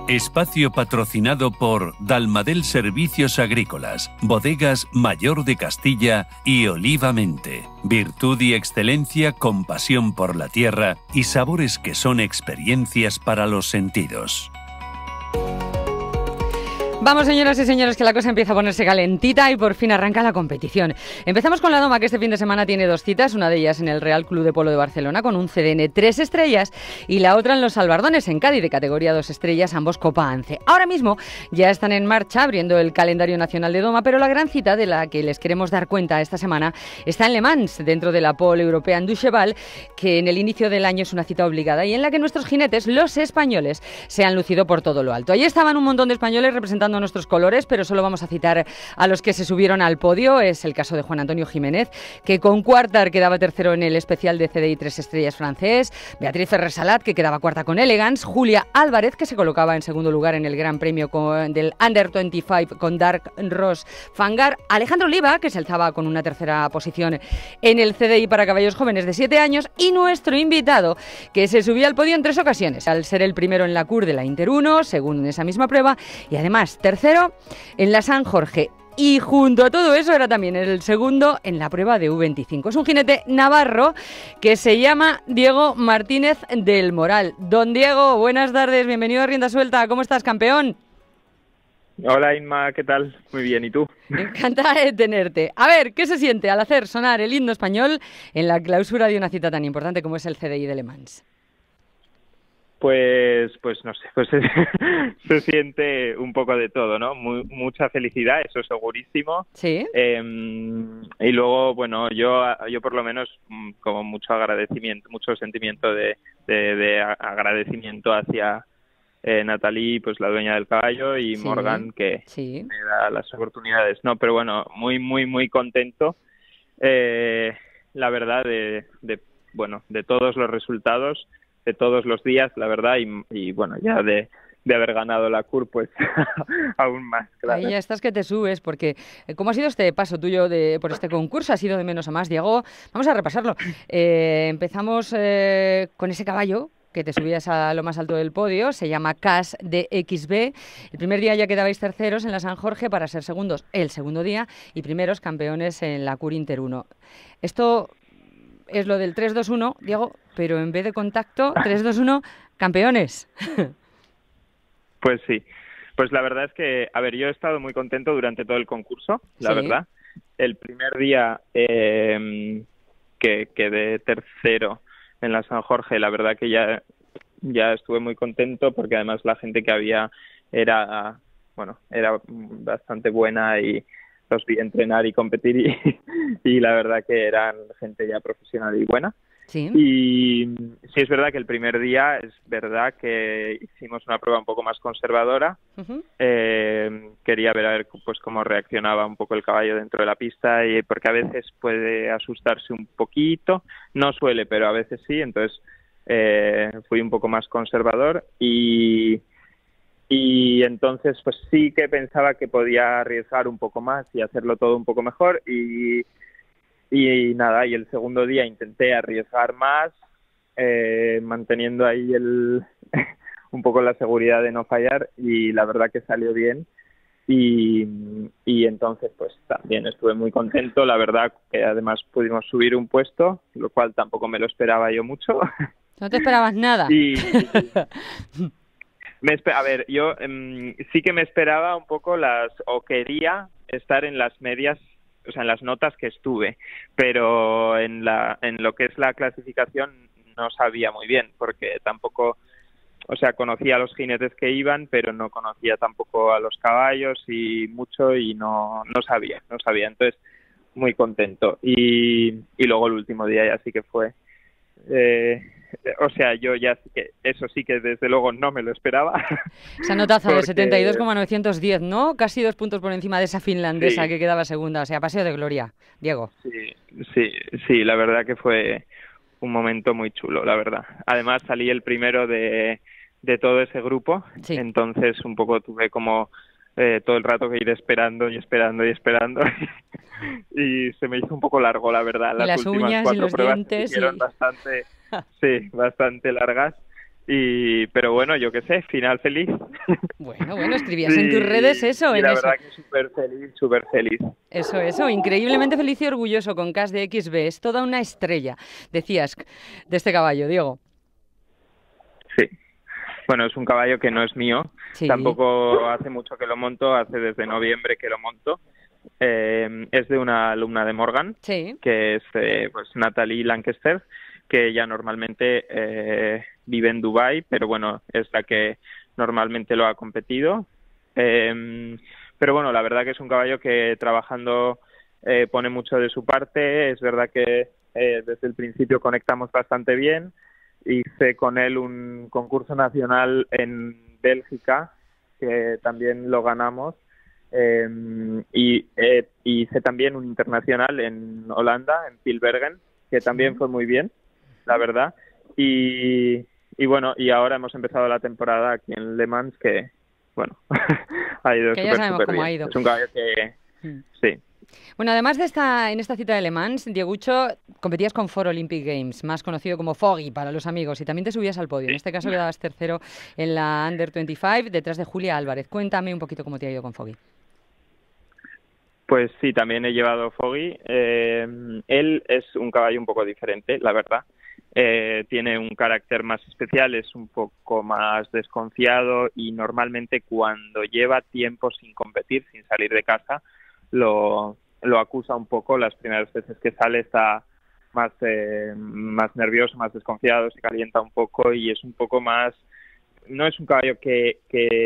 Espacio patrocinado por Dalmadel Servicios Agrícolas, Bodegas Mayor de Castilla y Olivamente. Virtud y excelencia con pasión por la tierra y sabores que son experiencias para los sentidos. Vamos, señoras y señores, que la cosa empieza a ponerse calentita y por fin arranca la competición. Empezamos con la Doma, que este fin de semana tiene 2 citas, una de ellas en el Real Club de Polo de Barcelona con un CDN 3 estrellas y la otra en los Albardones, en Cádiz, de categoría 2 estrellas, ambos Copa ANCE. Ahora mismo ya están en marcha, abriendo el calendario nacional de Doma, pero la gran cita de la que les queremos dar cuenta esta semana está en Le Mans, dentro de la Pole European du Cheval, que en el inicio del año es una cita obligada y en la que nuestros jinetes, los españoles, se han lucido por todo lo alto. Allí estaban un montón de españoles representando nuestros colores, pero solo vamos a citar a los que se subieron al podio. Es el caso de Juan Antonio Jiménez, que con Quartar quedaba tercero en el especial de CDI 3 estrellas francés, Beatriz Ferrer-Salat, que quedaba cuarta con Elegance, Julia Álvarez, que se colocaba en segundo lugar en el Gran Premio del Under 25 con Dark Ross Fangar, Alejandro Oliva, que se alzaba con una tercera posición en el CDI para caballos jóvenes de 7 años, y nuestro invitado, que se subía al podio en 3 ocasiones, al ser el primero en la CUR de la Inter 1, segundo en esa misma prueba, y además tercero en la San Jorge. Y junto a todo eso era también el segundo en la prueba de U25. Es un jinete navarro que se llama Diego Martínez del Moral. Don Diego, buenas tardes, bienvenido a Rienda Suelta. ¿Cómo estás, campeón? Hola, Inma, ¿qué tal? Muy bien, ¿y tú? Encantada de tenerte. A ver, ¿qué se siente al hacer sonar el himno español en la clausura de una cita tan importante como es el CDI de Le Mans? Pues no sé, pues se siente un poco de todo, ¿no? Mucha felicidad, eso segurísimo. Sí. Y luego, bueno, yo por lo menos como mucho agradecimiento, mucho sentimiento de agradecimiento hacia Natalie, pues la dueña del caballo, y Sí. Morgan, que Sí. me da las oportunidades. No, pero bueno, muy contento, la verdad, de todos los resultados, de todos los días, la verdad, y bueno, ya de haber ganado la CUR, pues aún más, claro. Ahí ya estás que te subes, porque ¿cómo ha sido este paso tuyo por este concurso? ¿Ha sido de menos a más, Diego? Vamos a repasarlo. Empezamos con ese caballo que te subías a lo más alto del podio, se llama CAS DXB. El primer día ya quedabais terceros en la San Jorge para ser segundos el segundo día y primeros campeones en la CUR Inter 1. Esto es lo del 3-2-1, Diego, pero en vez de contacto, 3-2-1, campeones. Pues sí. Pues la verdad es que, a ver, yo he estado muy contento durante todo el concurso, la Sí. verdad. El primer día que quedé tercero en la San Jorge, la verdad que ya estuve muy contento, porque además la gente que había era bastante buena y los vi entrenar y competir y la verdad que eran gente ya profesional y buena. Sí. Y sí es verdad que el primer día es verdad que hicimos una prueba un poco más conservadora. Uh-huh. Quería ver a ver pues cómo reaccionaba un poco el caballo dentro de la pista, y porque a veces puede asustarse un poquito, no suele, pero a veces sí. Entonces fui un poco más conservador y entonces pues sí que pensaba que podía arriesgar un poco más y hacerlo todo un poco mejor, y nada, y el segundo día intenté arriesgar más, manteniendo ahí un poco la seguridad de no fallar, y la verdad que salió bien, y entonces pues también estuve muy contento. La verdad que además pudimos subir un puesto, lo cual tampoco me lo esperaba yo mucho. ¿No te esperabas nada? A ver, yo sí que me esperaba un poco quería estar en las medias, o sea, en las notas que estuve, pero en lo que es la clasificación no sabía muy bien, porque tampoco, o sea, conocía a los jinetes que iban, pero no conocía tampoco a los caballos y mucho, y no sabía. Entonces, muy contento. Y luego el último día ya sí que fue... o sea, yo ya sí que, eso sí que desde luego no me lo esperaba. Esa notaza de porque... 72,910, ¿no? Casi 2 puntos por encima de esa finlandesa Sí. que quedaba segunda. O sea, paseo de gloria, Diego. Sí, la verdad que fue un momento muy chulo, la verdad. Además salí el primero de todo ese grupo, Sí. Entonces un poco tuve como todo el rato que ir esperando y se me hizo un poco largo, la verdad. Y las últimas uñas y 4 los pruebas dientes se hicieron y... bastante largas, Pero bueno, yo qué sé, final feliz. Bueno, escribías en tus redes eso, y en la eso. verdad que súper feliz, súper feliz. Eso, increíblemente feliz y orgulloso con Cas de XB, es toda una estrella, decías, de este caballo, Diego. Sí. Bueno, es un caballo que no es mío, Sí. Tampoco hace mucho que lo monto, hace desde noviembre que lo monto. Es de una alumna de Morgan, Sí. que es pues Natalie Lancaster, que ella normalmente vive en Dubái, pero bueno, es la que normalmente lo ha competido. Pero bueno, la verdad que es un caballo que trabajando pone mucho de su parte. Es verdad que desde el principio conectamos bastante bien. Hice con él un concurso nacional en Bélgica, que también lo ganamos. Y hice también un internacional en Holanda, en Pilbergen, que también fue muy bien, la verdad. Y bueno, y ahora hemos empezado la temporada aquí en Le Mans, que, bueno, ha ido Que ya sabemos súper cómo bien. ha ido. Es un caballo que, sí. Bueno, además de en esta cita de Le Mans, Diegucho, competías con Foro Olympic Games, más conocido como Foggy para los amigos, y también te subías al podio. En este caso quedabas tercero en la Under 25, detrás de Julia Álvarez. Cuéntame un poquito cómo te ha ido con Foggy. Pues sí, también he llevado Foggy. Él es un caballo un poco diferente, la verdad. Tiene un carácter más especial, es un poco más desconfiado y normalmente cuando lleva tiempo sin competir, sin salir de casa, lo acusa un poco. Las primeras veces que sale está más nervioso, más desconfiado, se calienta un poco y es un poco más... No es un caballo que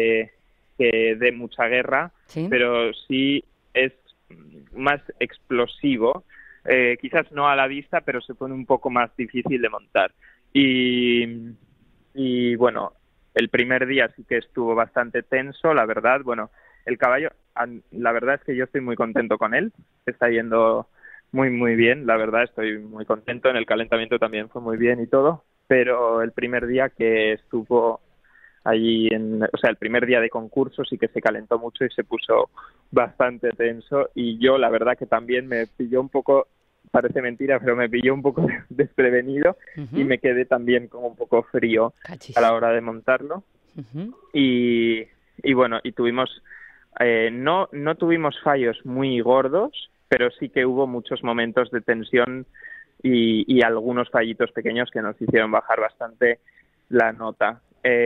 dé mucha guerra, ¿Sí? Pero sí es más explosivo, quizás no a la vista, pero se pone un poco más difícil de montar. Y bueno, el primer día sí que estuvo bastante tenso, la verdad. Bueno, el caballo, la verdad es que yo estoy muy contento con él, está yendo muy, muy bien, la verdad estoy muy contento, en el calentamiento también fue muy bien y todo, pero el primer día que estuvo allí, el primer día de concurso sí que se calentó mucho y se puso bastante tenso y yo la verdad que también me pilló un poco, parece mentira, pero me pilló un poco desprevenido y me quedé también como un poco frío a la hora de montarlo. Y bueno, y tuvimos, no tuvimos fallos muy gordos, pero sí que hubo muchos momentos de tensión y algunos fallitos pequeños que nos hicieron bajar bastante la nota.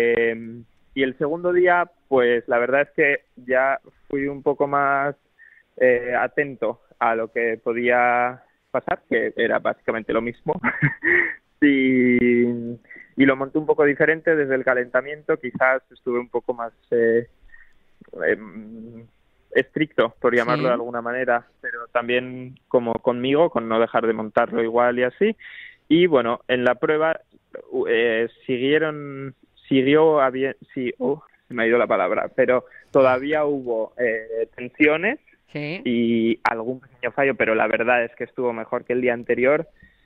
Y el segundo día, pues la verdad es que ya fui un poco más atento a lo que podía pasar, que era básicamente lo mismo. y lo monté un poco diferente desde el calentamiento, quizás estuve un poco más estricto, por llamarlo de alguna manera, pero también como conmigo, con no dejar de montarlo igual y así. Y bueno, en la prueba se me ha ido la palabra, pero todavía hubo tensiones y algún pequeño fallo, pero la verdad es que estuvo mejor que el día anterior.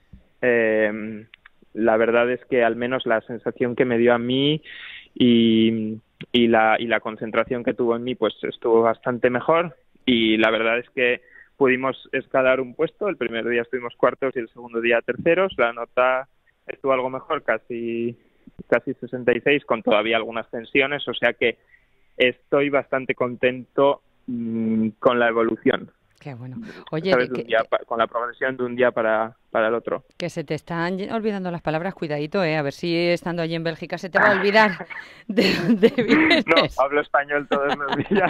La verdad es que al menos la sensación que me dio a mí y la concentración que tuvo en mí pues estuvo bastante mejor y la verdad es que pudimos escalar un puesto. El primer día estuvimos cuartos y el segundo día terceros. La nota estuvo algo mejor, casi 66, con todavía algunas tensiones, o sea que estoy bastante contento con la evolución. Qué bueno. Oye, ¿sabes? Con la progresión de un día para el otro. Que se te están olvidando las palabras, cuidadito, a ver si estando allí en Bélgica se te va a olvidar de dónde vienes. No, hablo español todos los días.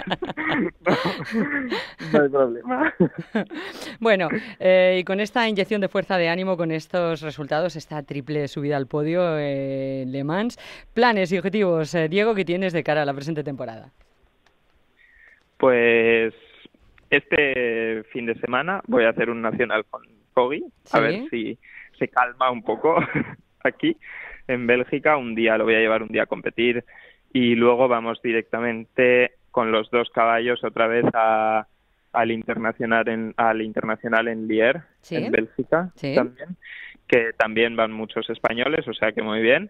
No hay problema. Bueno, y con esta inyección de fuerza de ánimo, con estos resultados, esta triple subida al podio en Le Mans, planes y objetivos, Diego, que tienes de cara a la presente temporada. Pues este fin de semana voy a hacer un nacional con Foggy, a ver si se calma un poco aquí en Bélgica. Un día lo voy a llevar un día a competir y luego vamos directamente con los dos caballos otra vez al internacional en Lier, en Bélgica también, que también van muchos españoles, o sea que muy bien.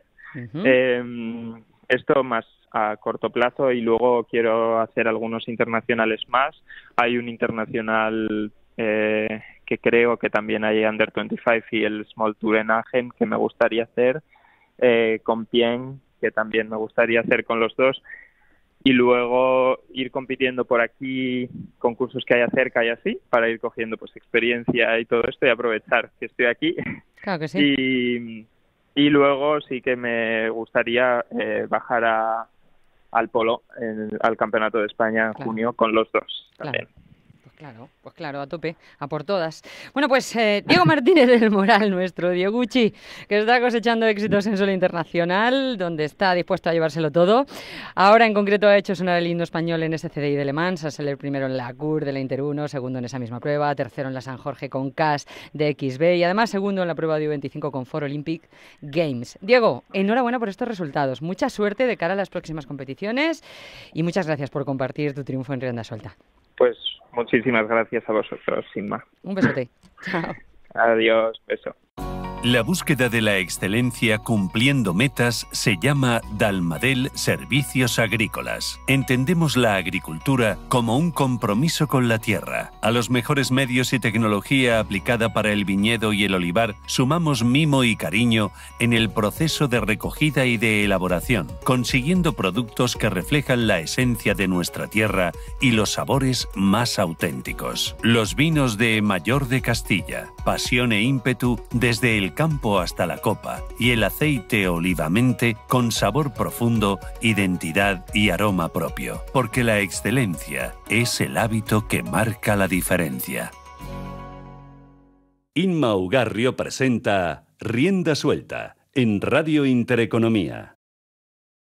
Esto más a corto plazo y luego quiero hacer algunos internacionales más. Hay un internacional que creo que también hay Under 25 y el Small Tour en Agen que me gustaría hacer, con Pien, que también me gustaría hacer con los dos. Y luego ir compitiendo por aquí, concursos que haya cerca y así, para ir cogiendo pues experiencia y todo esto y aprovechar que estoy aquí. Claro que sí. Y luego sí que me gustaría bajar al polo, al Campeonato de España en junio con los dos también. Pues claro, a tope, a por todas. Bueno, pues Diego Martínez del Moral, nuestro Dieguchi, que está cosechando éxitos en suelo internacional, donde está dispuesto a llevárselo todo. Ahora en concreto ha hecho sonar el himno español en ese CDI de Le Mans, a ser el primero en la CUR de la Inter 1, segundo en esa misma prueba, tercero en la San Jorge con CAS de XB y además segundo en la prueba de U25 con Foro Olympic Games. Diego, enhorabuena por estos resultados. Mucha suerte de cara a las próximas competiciones y muchas gracias por compartir tu triunfo en rienda suelta. Pues muchísimas gracias a vosotros, Inma. Un besote. Chao. Adiós, beso. La búsqueda de la excelencia cumpliendo metas se llama Dalmadel Servicios Agrícolas. Entendemos la agricultura como un compromiso con la tierra. A los mejores medios y tecnología aplicada para el viñedo y el olivar sumamos mimo y cariño en el proceso de recogida y de elaboración, consiguiendo productos que reflejan la esencia de nuestra tierra y los sabores más auténticos. Los vinos de Mayor de Castilla, pasión e ímpetu desde el campo hasta la copa, y el aceite Olivamente con sabor profundo, identidad y aroma propio, porque la excelencia es el hábito que marca la diferencia. Inma Ugarrio presenta Rienda Suelta en Radio Intereconomía.